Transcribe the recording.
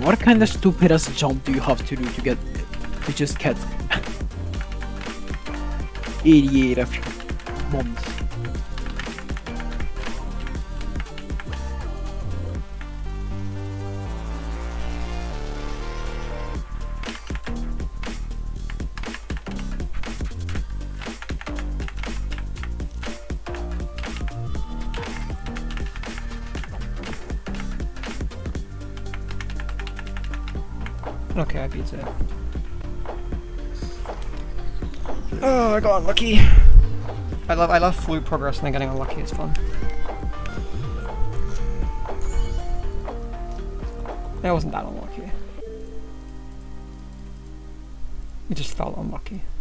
what kind of stupid ass jump do you have to do to just get 88 after months? Okay, I beat it. Oh, I got unlucky. I love flute progress and then getting unlucky. It's fun. It wasn't that unlucky. It just felt unlucky.